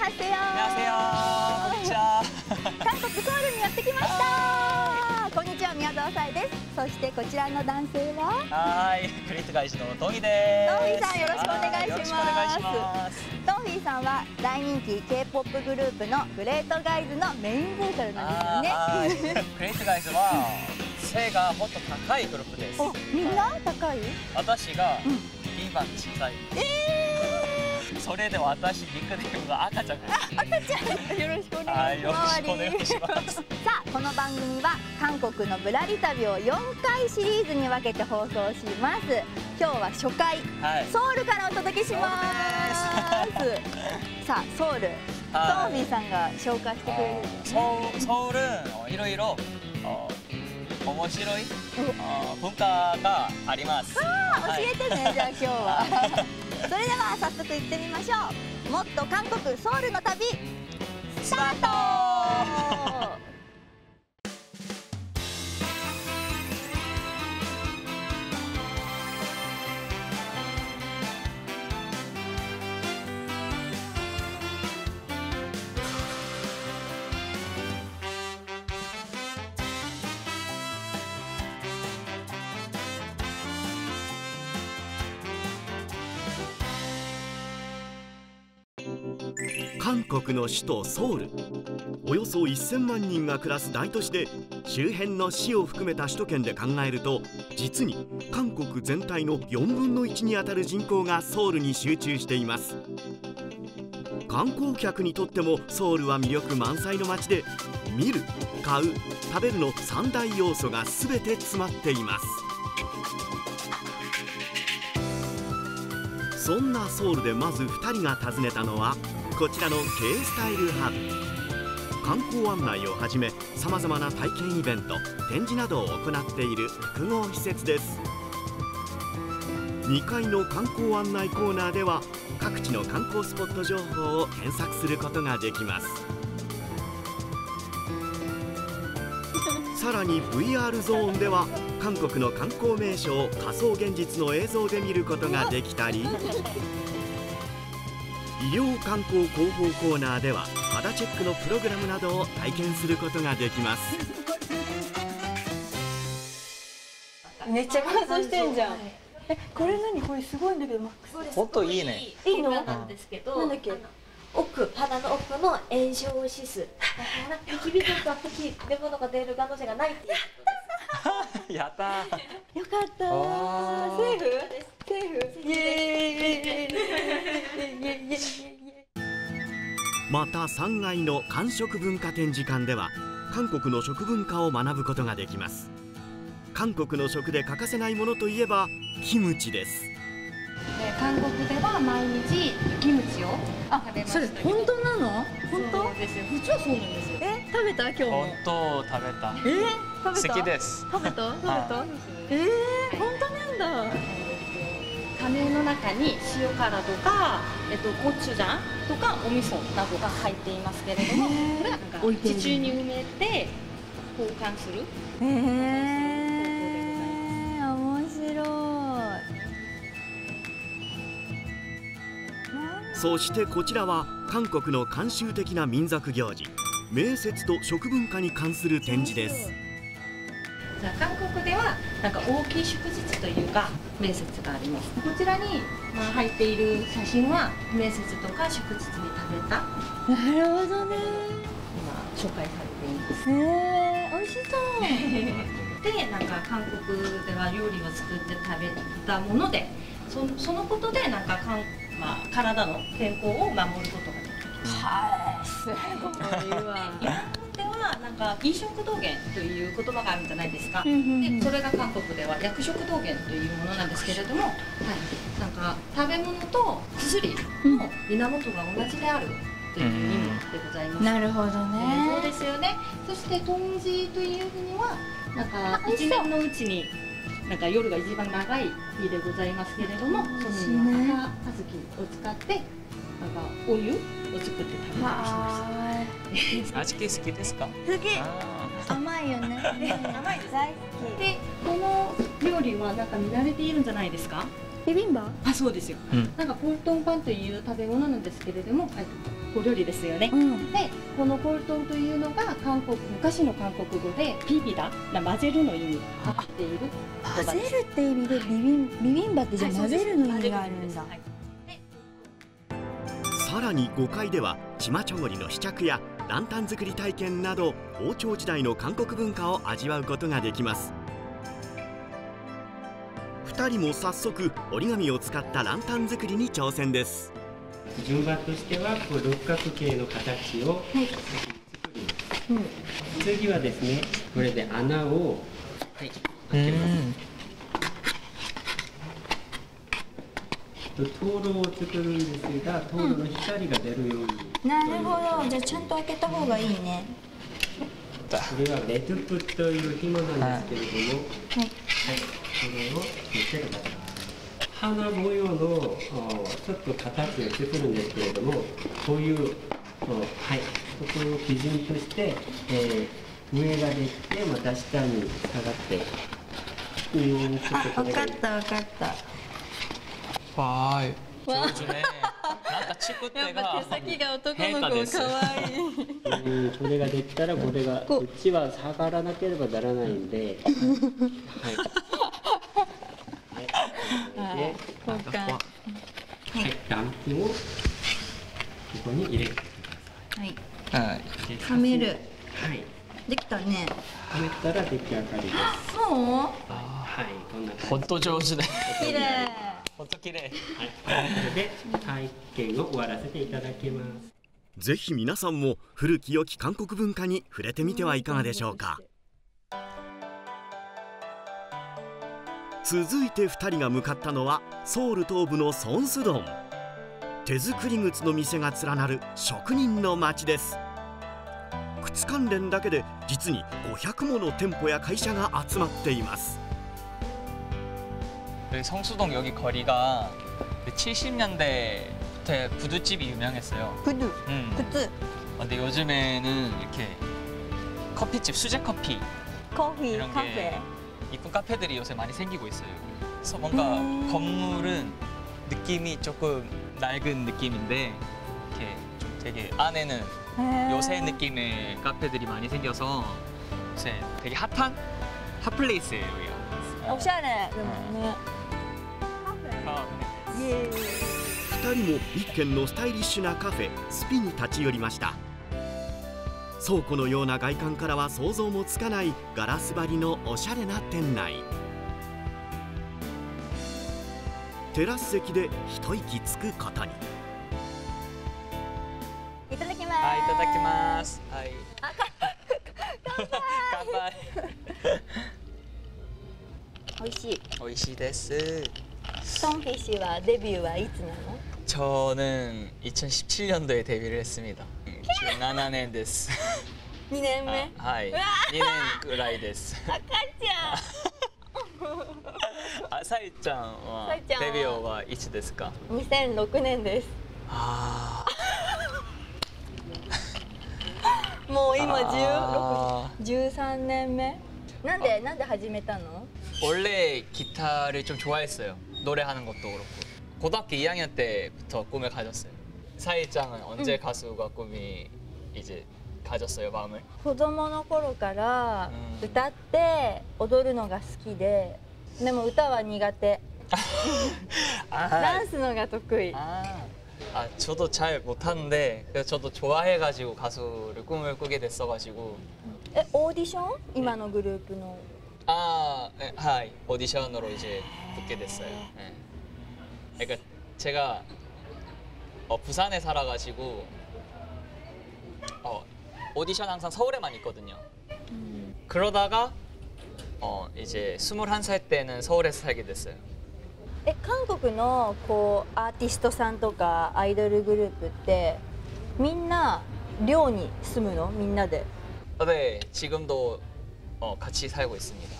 ハセヨ。 こんにちは。 韓国ソウルにやってきました。こんにちは、宮沢さえです。そしてこちらの男性は。 はい、クリエイトガイズのトンヒです。 トンヒさん、よろしくお願いします。 よろしくお願いします。 トンヒさんは大人気 K-POP グループのグレートガイズのメインボーカルなんですよね。 クリエイトガイズは背がもっと高いグループです。 お、みんな高い？ 私が一番小さい。それで私ニックネームが赤ちゃんです。 赤ちゃん、よろしくお願いします。 よろしくお願いします。 さあ、この番組は韓国のぶらり旅を4回シリーズに分けて放送します。今日は初回、ソウルからお届けします。さあ、ソウル、トンフィさんが紹介してくれる。 ソウルいろいろ面白い文化があります。 教えてね、じゃあ今日は。それでは早速行ってみましょう。もっと韓国ソウルの旅スタート。 韓国の首都ソウル、およそ1000万人が暮らす大都市で、周辺の市を含めた首都圏で考えると実に韓国全体の4分の1にあたる人口がソウルに集中しています。観光客にとってもソウルは魅力満載の街で、見る、買う、食べるの3大要素が全て詰まっています。そんなソウルでまず2人が訪ねたのはこちらの K スタイルハブ。観光案内をはじめさまざまな体験イベント、展示などを行っている複合施設です。2階の観光案内コーナーでは各地の観光スポット情報を検索することができます。さらに VR ゾーンでは韓国の観光名所を仮想現実の映像で見ることができたり、医療観光広報コーナーでは肌チェックのプログラムなどを体験することができます。 めっちゃ乾燥してんじゃん。これ何？これすごいんだけど、 本当いいね。 いいの？ なんですけど、 なんだっけ？ 肌の奥の炎症指数。だからニキビとか出物が出る可能性がないっていう。 やったー。 よかったー。セーフ？セーフ？イエーイ。 また3階の韓食文化展示館では韓国の食文化を学ぶことができます。韓国の食で欠かせないものといえばキムチです。 韓国では毎日キムチを食べます。 それ本当なの？本当？ そうですよ。普通はそうなんですよ。 食べた？今日も。 本当食べた。 食べた？ 好きです。 食べた？本当なんだ。 種の中に塩辛とか、コチュジャンとかお味噌などが入っていますけれども、これは地中に埋めて交換する。 面白い。 そしてこちらは韓国の慣習的な民族行事、名節と食文化に関する展示です。 じゃあ韓国ではなんか大きい祝日というか名節があります。こちらに入っている写真は名節とか祝日に食べた。 なるほどね。 今紹介されています。 美味しそう。 で、なんか韓国では料理を作って食べたもので、そのことでなんか体の健康を守ることができる。 はい、すごいわ。 日本ではなんか飲食道元という言葉があるんじゃないですか。で、それが韓国では薬食道元というものなんですけれども、はい、なんか食べ物と薬の源が同じであるという意味でございます。 なるほどね。 そうですよね。そして冬至という日にはなんか一年のうちになんか夜が一番長い日でございますけれども、その日は赤小豆を使ってなんかお湯を作って食べたりします。 味好きですか？ 好き。甘いよね。甘いです。大好き。 で、この料理はなんか見慣れているんじゃないですか？ ビビンバ？ あ、そうですよ。 うんなんかコルトンパンという食べ物なんですけれども、お料理ですよね。 うん。 で、このコルトンというのが昔の韓国語でピビダ、混ぜるの意味が入っている言葉です。 混ぜるって意味でビビンバってじゃあ混ぜるの意味があるんだ。 はいさらに5階ではチマチョゴリの試着やランタン作り体験など王朝時代の韓国文化を味わうことができます。2人も早速折り紙を使ったランタン作りに挑戦です。 順番としてはこう六角形の形を作ります。次はですね、これで穴を開けます。灯籠を作るんですが、灯籠の光が出るように。 なるほど。じゃあちゃんと開けた方がいいね。 これはレトゥプという紐なんですけれども、 はい。 これを見せてください。花模様のちょっと形を作るんですけれども、こういうはい、そこを基準として、上ができてまた下に下がって、ちょっとこれがわかった。 わーい。上手ね。なんかチクってが変化です。 これができたらこれがこっちは下がらなければならないんで、はい。 そうか。 はい、ランプをここに入れてくだはい。 さい。 はい。 ではめる。 はい。 できたね。 はめたら出来上がりです。 もはい、こんな感じ。 本当上手ね。 う綺麗。 本当綺麗。 はい、これで体験を終わらせていただきます。 ぜひ皆さんも古き良き韓国文化に触れてみてはいかがでしょうか。続いて2人が向かったのはソウル東部のソンスドン。手作り靴の店が連なる職人の町です。靴関連だけで実に500もの店舗や会社が集まっています。 성수동 여기 거리가 70년대부터 구두집이 유명했어요. 구두.靴. 근데 요즘에는 이렇게 커피집, 수제 커피 コーヒー 이런 カフェ 게 이쁜 카페들이 요새 많이 생기고 있어요. 그래서 뭔가 건물은 느낌이 조금 낡은 느낌인데 이렇게 좀 되게 안에는 요새 느낌의 카페들이 많이 생겨서 요새 되게 핫한 핫플레이스예요 여기가. おしゃれでもね。 아, イエーイ。 2人も一軒のスタイリッシュなカフェスピに立ち寄りました。倉庫のような外観からは想像もつかないガラス張りのおしゃれな店内。テラス席で一息つくことに。 いただきます。 はい、いただきます。はい。乾杯。 美味しい。 美味しいです。 ソンフィッシュはデビューはいつなの？ 저는 2017년도에 데뷔를 했습니다. 17년 됐어. 2年目。 하이. 2년 ぐらいです. 赤ちゃん。 아, 사이짱は 사이짱 デビューはいつですか? 2006年です。 あもう今あ 13年目。なんで始めたの？ 원래 기타를 좀 좋아했어요. 노래하는 것도 그렇고. 고등학교 2학년 때부터 꿈을 가졌어요. 사이짱은 언제 가수가 꿈이 이제 가졌어요, 마음을? 子供の頃から歌って踊るのが好きで、でも歌は苦手。ダンスのが得意。 저도 잘 못하는데 그래서 저도 좋아해가지고 가수를 꿈을 꾸게 됐어가지고. オーディション？今のグループの。 네, 하이. 오디션으로 이제 붙게 됐어요. 네. 그러니까 제가 부산에 살아가지고 오디션 항상 서울에만 있거든요. 그러다가 이제 21살 때는 서울에서 살게 됐어요. 韓国のこうアーティストさんとかアイドルグループってみんな寮に住むの？みんなで。 네, 지금도 같이 살고 있습니다.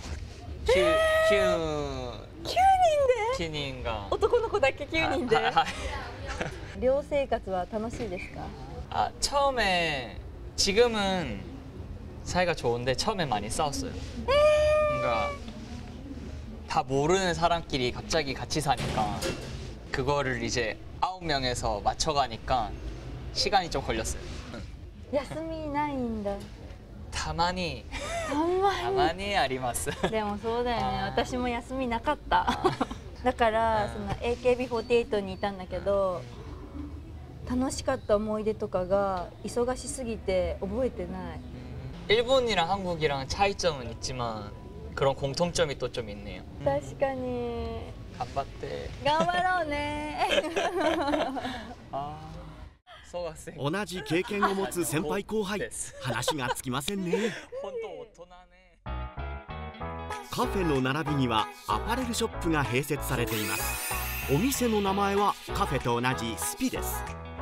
9人が男の子だけ9人で。 아, 寮生活は楽しいですか？ 처음에 지금은 사이가 좋은데 처음에 많이 싸웠어요. 그러니까 다 모르는 사람끼리 갑자기 같이 사니까 그거를 이제 9명에서 맞춰가니까 시간이 좀 걸렸어요. 休みないんだ。 다만이 たまに。 다만이 아리마스. でもそうだよね。私も休みなかった。だからその AKB48 にいたんだけど、楽しかった思い出とかが忙しすぎて覚えてない。 일본이랑 한국이랑 차이점은 있지만 그런 공통점이 또 좀 있네요. 確かに。 頑張って. 頑張ろうね。 아, 소가생. 同じ経験を持つ先輩後輩、話がつきませんね。 혼또 오토나네. カフェの並びにはアパレルショップが併設されています。お店の名前はカフェと同じスピです。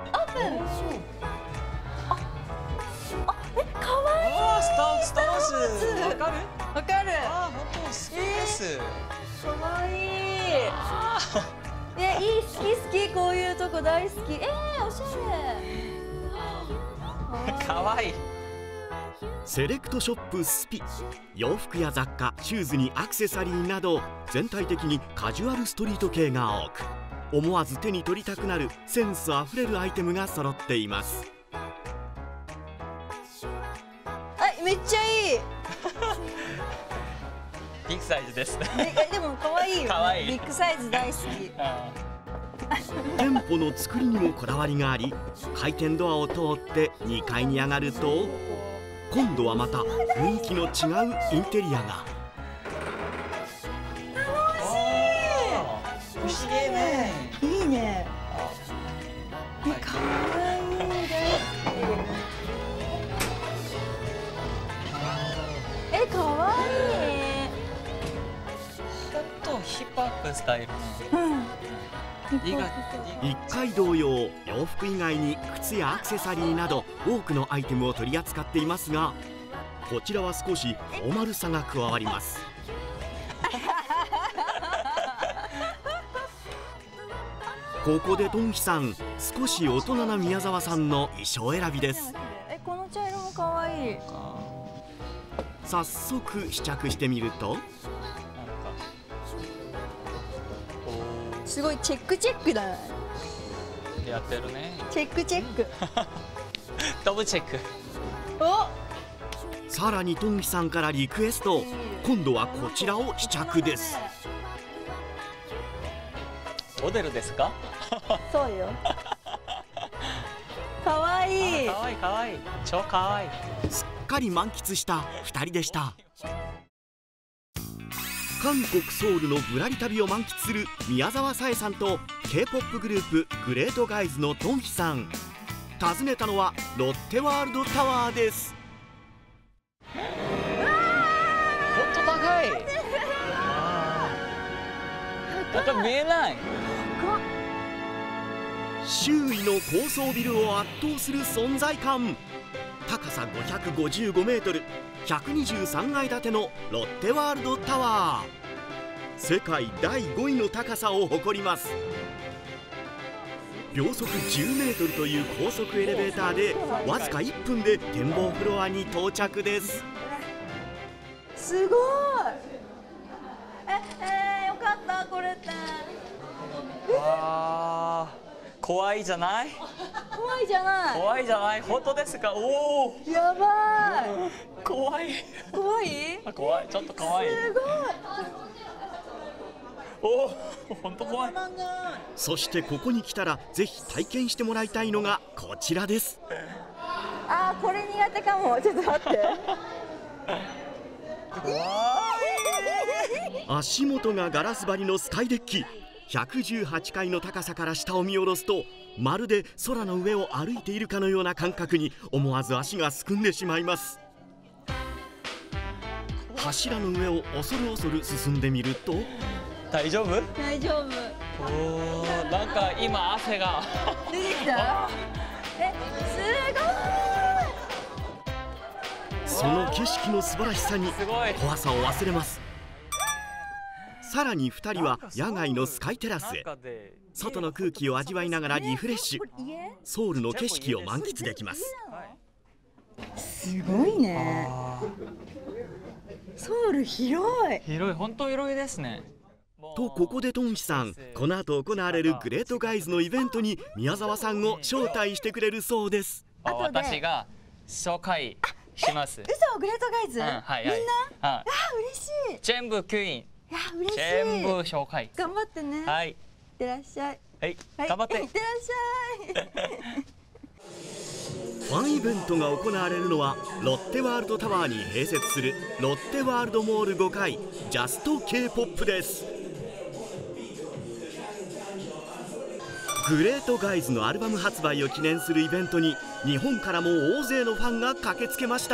かわいい。 아, 스타워즈. わかる? わかる。 아, 혼또 스피데스. かわいい。いい、好き好き、こういうとこ大好き。おしゃれ。 かわいい。 セレクトショップスピ、洋服や雑貨、シューズにアクセサリーなど全体的にカジュアルストリート系が多く、思わず手に取りたくなるセンスあふれるアイテムが揃っています。 めっちゃいい。 ビッグサイズです。 でも可愛いよね。 可愛い。 ビッグサイズ大好き。 店舗の作りにもこだわりがあり、回転ドアを通って2階に上がると今度はまた雰囲気の違うインテリアが。 不思議ね。 いいね。可愛いね。可愛い。 ちょっとヒップアップスタイルね。 1階同様、洋服以外に靴やアクセサリーなど多くのアイテムを取り扱っていますが、こちらは少しフォーマルさが加わります。ここでドンヒさん、少し大人な宮沢さんの衣装選びです。 この茶色も可愛い。 早速試着してみると、 すごいチェックだね。 やってるね。 チェック。 ダブルチェック。 お。 さらにトンヒさんからリクエスト、今度はこちらを試着です。 モデルですか？ そうよ。かわいい。 かわいい。超かわいい。 すっかり満喫した2人でした。韓国ソウルのぶらり旅を満喫する宮沢紗絵さんと K-POP グループグレートガイズのトンヒさん。訪ねたのはロッテワールドタワーです。 本当高い。なんか見えない。 周囲の高層ビルを圧倒する存在感。高さ555メートル、123階建てのロッテワールドタワー。世界第5位の高さを誇ります。秒速10メートルという高速エレベーターでわずか1分で展望フロアに到着です。 すごい。よかったこれって。 怖いじゃない？ 怖いじゃない。 怖いじゃない？本当ですか？おお。 やばい。 怖い。 怖い？ 怖い。ちょっと怖い。 すごい。 おお、本当怖い。 そしてここに来たらぜひ体験してもらいたいのがこちらです。 これ苦手かも。ちょっと待って。 足元がガラス張りのスカイデッキ。118階の高さから下を見下ろすと、まるで空の上を歩いているかのような感覚に思わず足がすくんでしまいます。柱の上を恐る恐る進んでみると、 大丈夫？ 大丈夫。 おお、なんか今汗が出てきた？すごい。 その景色の素晴らしさに怖さを忘れます。さらに2人は野外のスカイテラスへ。外の空気を味わいながらリフレッシュ。ソウルの景色を満喫できます。 すごいね。ソウル広い。 広い、本当広いですね。 とここでトンヒさん、この後行われるグレートガイズのイベントに宮沢さんを招待してくれるそうです。 私が紹介します。 嘘、グレートガイズ、 はいはい、 みんな、 あ、 嬉しい。 全部9人、 いや嬉しい。 全部紹介。 頑張ってね。 はい、 いってらっしゃい。 はい、頑張って。 いってらっしゃい。 ファンイベントが行われるのはロッテワールドタワーに併設するロッテワールドモール5階ジャスト K-POP です。グレートガイズのアルバム発売を記念するイベントに日本からも大勢のファンが駆けつけました。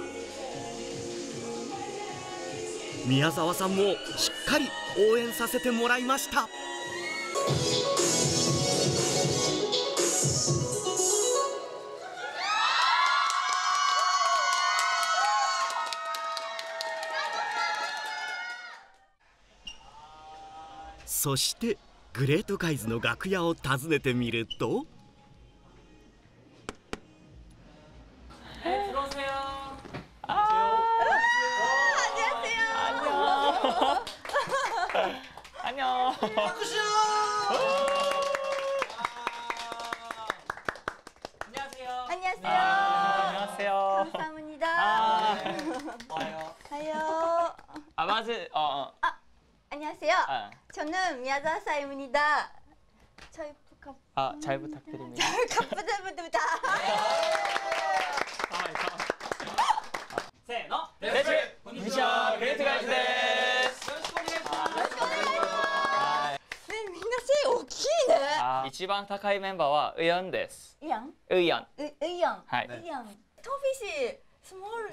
宮沢さんもしっかり応援させてもらいました。そしてグレートガイズの楽屋を訪ねてみると、 저는 미야자사입니다. 잘 부탁드립니다. 잘 부탁드립니다. せーの、レッツこんにちは、グレートガイズです。よろしくお願いします。よろしくお願いします。 みんな背大きいね。 一番高いメンバーはウヨンです。 ウヨン？ ウヨン。 はい。ウヨン。トフィシスモール。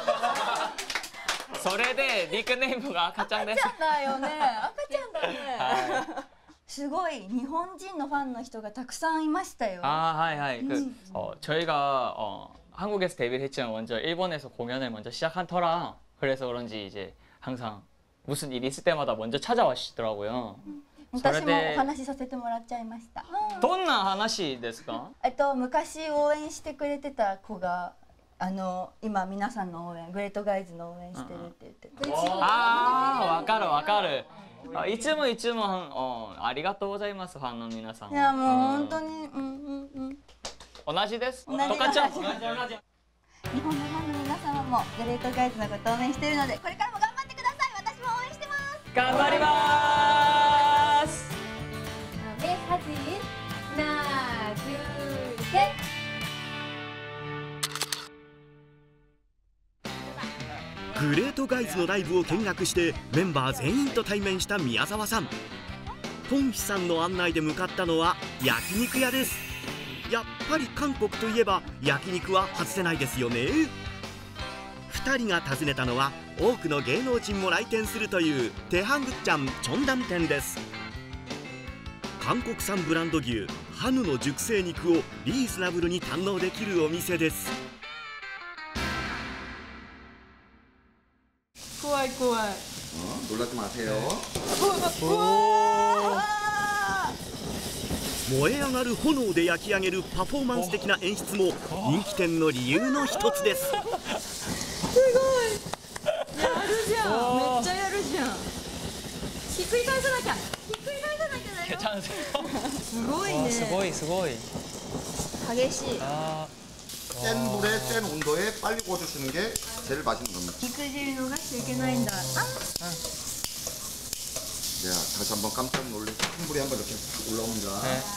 それでニックネームが赤ちゃんです。 赤ちゃんだよね。赤ちゃんだね。はい、すごい日本人のファンの人がたくさんいましたよ。 はいはい。저희가 한국에서 데뷔를 했지만 먼저 일본에서 공연을 먼저 시작한 터라 그래서 그런지 이제 항상 무슨 일이 있을 때마다 먼저 찾아와시더라고요. 私もお話しさせてもらっちゃいました。 どんな話ですか？ 昔応援してくれてた子が今皆さんの応援、グレートガイズの応援してるって言ってて。 わかるわかる。いつもありがとうございます、ファンの皆さん。 いやもう本当に同じです。 同じ。日本のファンの皆様もグレートガイズのことを応援しているので、これからも頑張ってください。私も応援してます。 頑張ります。 네 사진 하나 둘 셋. グレートガイズのライブを見学してメンバー全員と対面した宮沢さん。トンヒさんの案内で向かったのは焼肉屋です。やっぱり韓国といえば焼肉は外せないですよね。2人が訪ねたのは多くの芸能人も来店するというテハングッチャンチョンダン店です。韓国産ブランド牛ハヌの熟成肉をリーズナブルに堪能できるお店です。 怖い怖い。 놀라지 마세요. 燃え上がる炎で焼き上げるパフォーマンス的な演出も人気店の理由の一つです。 すごい。やるじゃん。めっちゃやるじゃん。ひっくり返さなきゃ。ひっくり返さなきゃだよ。すごいね。 すごい。 激しい。 센 불에 센 온도에 빨리 구워주시는 게 제일 맛있는 겁니다. 肉汁逃しちゃいけないんだ。 네, 다시 한번 깜짝 놀래 큰 불이 한번 이렇게 올라옵니다.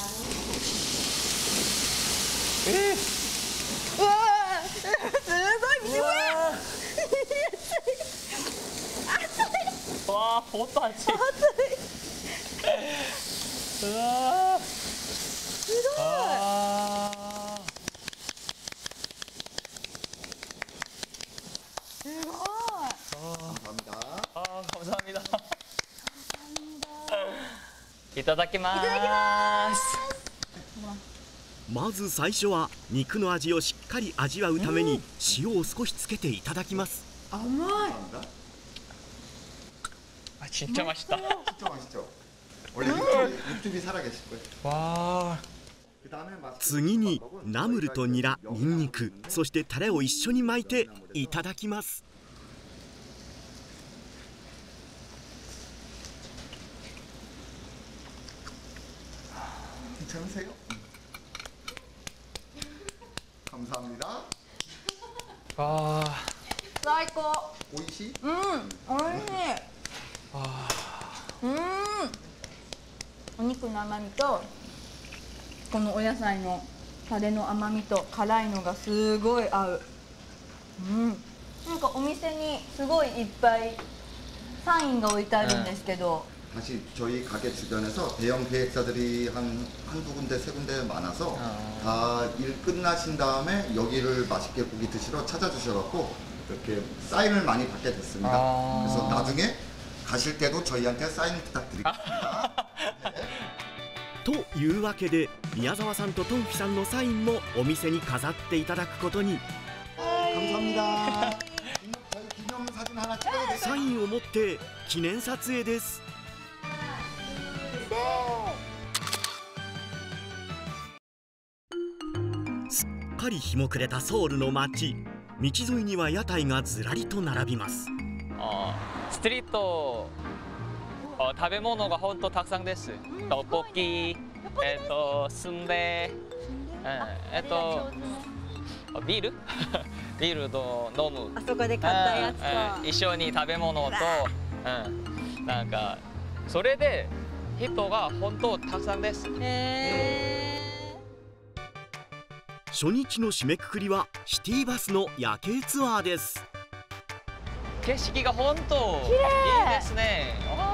우와, すごい見てこれ。 와, 그것도 안 치. 우와. すごい。 すごい。 감사합니다. 감사합니다. いただきます。 まず最初は肉の味をしっかり味わうために塩を少しつけていただきます。 甘い。 진짜 맛있다. 진짜 맛있죠? 원래 육즙이 살아계실 거예요. 와. 次にナムルとニラ、ニンニク、そしてタレを一緒に巻いていただきます。 괜찮으세요? 감사합니다. 와. 最高。 오이시? うん、おいしい。お肉の甘みとこのお野菜のタレの甘みと辛いのがすごい合う。なんかお店にすごいいっぱいサインが置いてあるんですけど、 다시 저희 가게 주변에서 대형 계획사들이 한두 군데 세 군데 많아서 다 일 끝나신 다음에 여기를 맛있게 고기 드시러 찾아주셔갖고 이렇게 사인을 많이 받게 됐습니다. 그래서 나중에 가실 때도 저희한테 사인 부탁드리겠습니다. というわけで宮沢さんとトンフィさんのサインもお店に飾っていただくことに。 감사합니다. 저희 기념 사진 하나 찍어도 돼요? サインを持って記念撮影です。すっかり日も暮れたソウルの街。道沿いには屋台がずらりと並びます。 ストリート食べ物が本当たくさんです。トッポッキ、スンデ、ビールビールと飲む。 あそこで買ったやつと、 一緒に食べ物と、なんかそれで人が本当たくさんです。 初日の締めくくりはシティバスの夜景ツアーです。 景色が本当いいですね。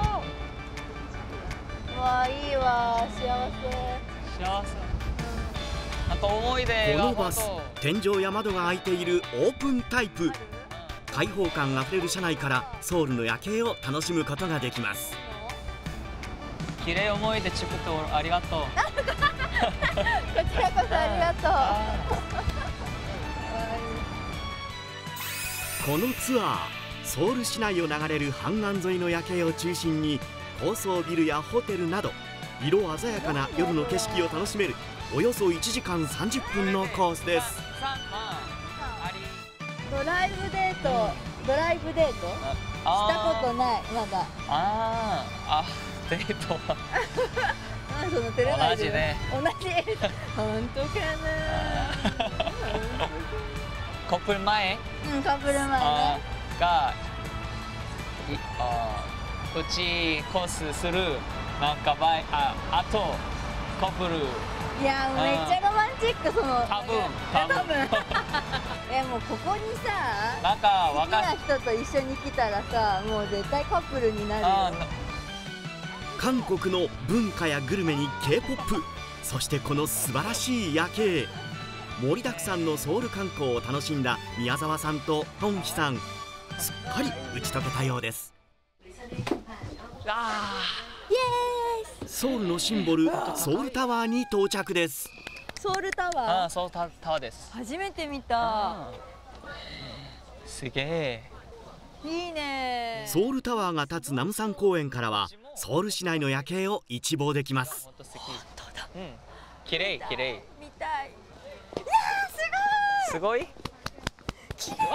わあ、いいわ、幸せ。 幸せ。なんか思い出がこのバス、天井や窓が開いているオープンタイプ。開放感あふれる車内からソウルの夜景を楽しむことができます。 綺麗思い出作ってありがとう。こちらこそありがとう。 このツアー、ソウル市内を流れる阪岸沿いの夜景を中心に高層ビルやホテルなど色鮮やかな夜の景色を楽しめるおよそ1時間30分のコースです。 ドライブデート、ドライブデートしたことない、まだ。 デートはそのテレビ同じね。 同じ。本当かな。 カップル前カップル前ね。 がうちコースするなんかあとカップル。 いやめっちゃロマンチック、その多分もうここにさ、 なんか好きな人と一緒に来たらさ、もう絶対カップルになるよ。 韓国の文化やグルメに K-POP、 そしてこの素晴らしい夜景。盛りだくさんのソウル観光を楽しんだ宮沢さんとトンヒさん、すっかり打ち解けたようです。ソウルのシンボルソウルタワーに到着です。 ソウルタワー、 ソウルタワーです。 初めて見た。 すげえいいね。 ソウルタワーが立つナムサン公園からはソウル市内の夜景を一望できます。 本当だ。 綺麗綺麗。 見たい。いやすごい。 綺麗。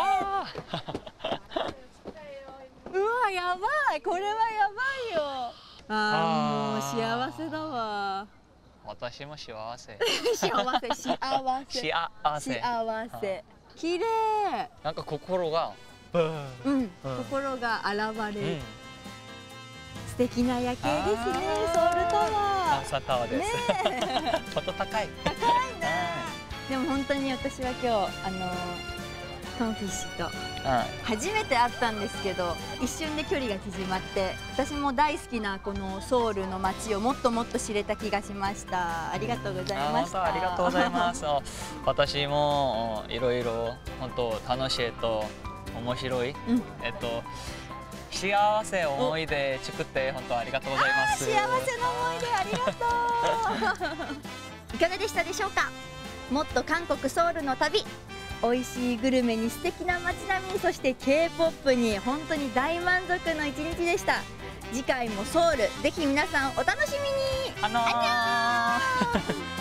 うわ、やばい、これはやばいよ。もう幸せだわ。 私も幸せ。 幸せ、幸せ。 幸せ。 綺麗。 なんか心が。 心が現れる。素敵な夜景ですね、ソウルタワー。 ソウルタワーです。ちょっと高い。 高いな。でも本当に私は今日トンフィッシュと初めて会ったんですけど、一瞬で距離が縮まって、私も大好きなこのソウルの街をもっともっと知れた気がしました。ありがとうございました。 ありがとうございます。私もいろいろ本当楽しいと面白い、幸せ思い出作って本当ありがとうございます。 幸せの思い出ありがとう。いかがでしたでしょうか。もっと韓国ソウルの旅、美味しいグルメに素敵な街並み、そして K-POP に本当に大満足の一日でした。次回もソウル、ぜひ皆さんお楽しみに。 あんにょー